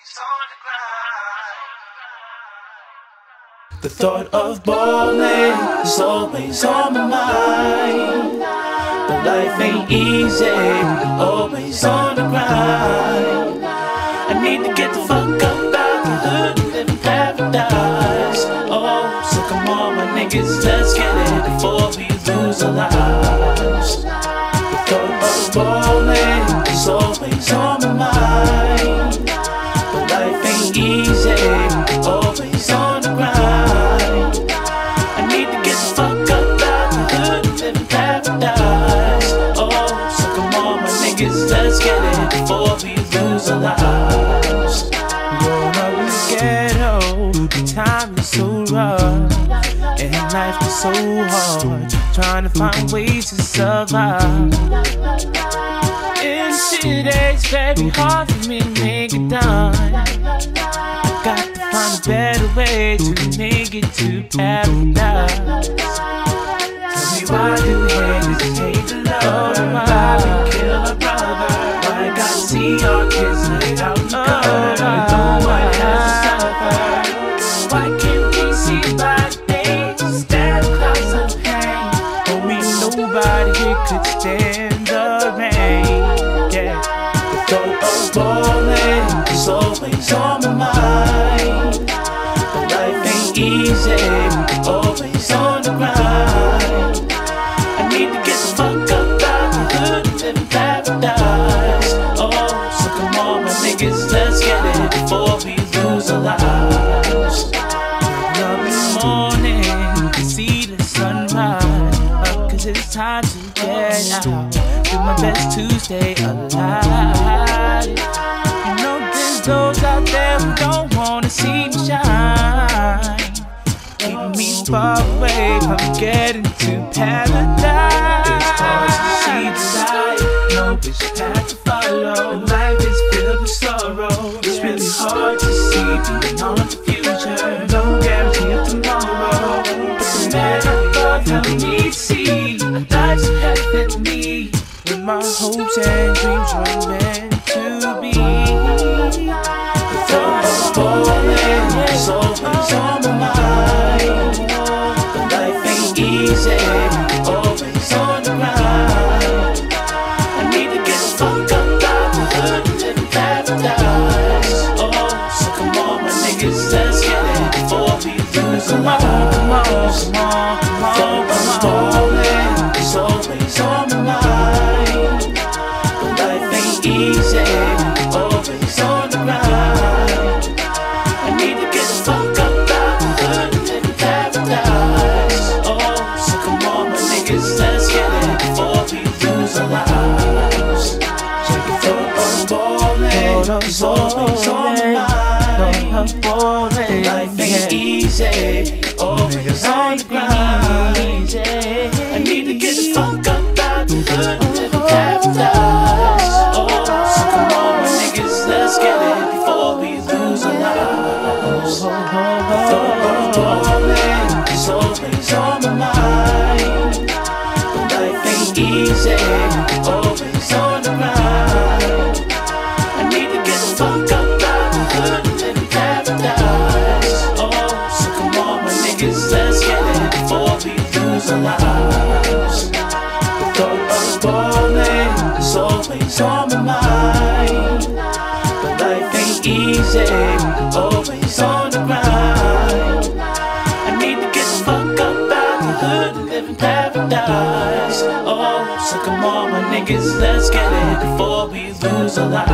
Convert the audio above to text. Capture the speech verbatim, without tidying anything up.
The thought of ballin' is always on my mind, but life ain't easy, always on the grind. I need to get the fuck up out the hood and live in paradise. Oh, so come on my niggas, let's get it before we lose our lives. The thought of ballin' is always on my mind, but life ain't easy, always on the grind. Let's get it before we lose our lives. Growing up in the ghetto, the time is so rough, and life is so hard, trying to find ways to survive. And shit, it's very hard for me to make it done. I got to find a better way to make it to paradise. Tell me why do haters hate the love? Why we kill our brother? Why I gotta see our kids laid out in the gutter? No one has to suffer. Why can't we see by day stand clouds of pain? Homie, nobody here could stand the rain. Yeah, the thought of ballin' is always on my mind, but life ain't easy, always on the grind. I need to get the fuck up out the hood and live in paradise. Oh, so come on my niggas, let's get it before we lose our lives. Waking up in the morning to see the sunrise, up cause it's time to get out. Do my best to stay alive. You know there's those out there who don't wanna see me shine, keeping me far away from getting to paradise. It's hard to see the light, know which path to follow. Life is filled with sorrow, it's really hard to see beyond the future. No guarantee of tomorrow, but the man above helped me to see life's ahead of me, with my hopes and dreams were meant to be. The thought of ballin' is always on my mind, but life ain't easy, always on the grind. I need to get the fuck up out the hood and live in paradise. Oh, so come on my niggas, let's get it before we lose our lives. Come on, come on, come on, come on. Ballin' is always on my mind, but life ain't easy, always on the grind. I need to get the fuck up out the hood and live in paradise. Oh, so come on my niggas, let's get it before we lose our lives. Check the thought of ballin' is always on my mind, but life ain't easy, always on the grind. I need to get the fuck up out the hood and live in paradise. Oh, so come on my niggas, let's get it before we lose our lives. The thought of ballin' is always on my mind, but life ain't easy, always on the grind. I need to get the fuck up out the hood and live in paradise. Oh, so come on my niggas, let's get it before we lose our lives. The thought of ballin' is always on my mind, but life ain't easy, always on the grind. I need to get the fuck up out the hood and live in paradise. Oh, so come on my niggas, let's get it before we lose our lives.